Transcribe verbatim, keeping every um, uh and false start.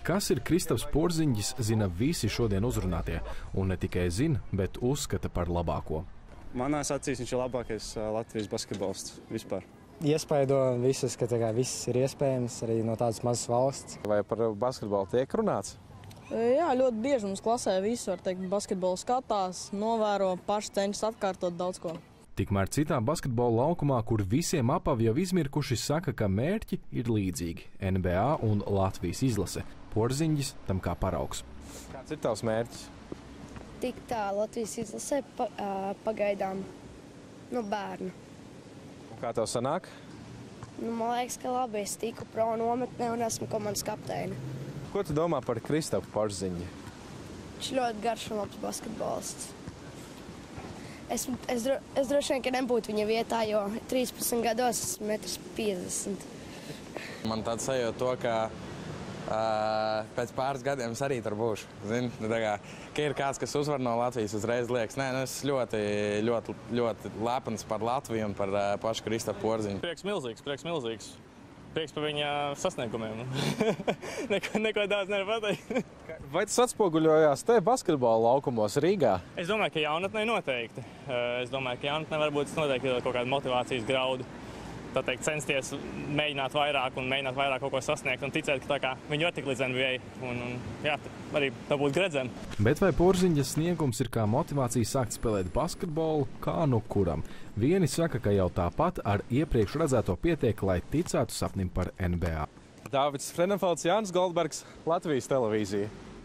Kas ir Kristaps Porziņģis, zina visi šodien uzrunātie, un ne tikai zina, bet uzskata par labāko. Manās acīs viņš ir labākais Latvijas basketbolists vispār. Iespaido visus, ka kā, viss ir iespējams arī no tādas mazas valsts. Vai par basketbolu tiek runāts? Jā, ļoti bieži mums klasē visu, var teikt, basketbolu skatās, novēro, paši cenšas atkārtot daudz ko. Tikmēr citā basketbola laukumā, kur visiem apavi jau izmirkuši, saka, ka mērķi ir līdzīgi – N B A un Latvijas izlase. Porziņģis tam kā paraugs. Kāds ir tavs mērķis? Tik tā Latvijas izlasē pa, pagaidām no bērna. Un kā tev sanāk? Nu, man liekas, ka labi, es tiku pro nometnē un esmu komandas kapteini. Ko tu domā par Kristapu Porziņģi? Viņš ļoti garš un labs basketbolists. Es, es, dro, es droši vien, ka nebūtu viņa vietā, jo trīspadsmit gados esmu metrs piecdesmit. Man tāds sajūta to, ka uh, pēc pāris gadiem es arī tur būšu. Zini, tā kā, ka ir kāds, kas uzvar no Latvijas, uzreiz liekas, nē, nu es ļoti, ļoti, ļoti lepns par Latviju un par uh, pašu Kristapu Porziņu. Prieks milzīgs, prieks milzīgs. Prieks par viņa sasniegumiem. neko, neko daudz nevar pateikt. Vai tas atspoguļojās te basketbola laukumos Rīgā? Es domāju, ka jaunatnē noteikti. Es domāju, ka jaunatnē varbūt tas noteikti ir kaut kāda motivācijas graudu. Tā teikt, censties mēģināt vairāk un mēģināt vairāk kaut ko sasniegt un ticēt, ka tā kā viņi var tik līdz N B A un, un jā, arī tā būtu gredzena. Bet vai Porziņģa sniegums ir kā motivācija sākt spēlēt basketbolu, kā nu kuram? Vieni saka, ka jau tāpat ar iepriekš redzēto pietiek, lai ticētu sapnim par N B A. Dāvids Frenenfelds, Jānis Goldbergs, Latvijas televīzija.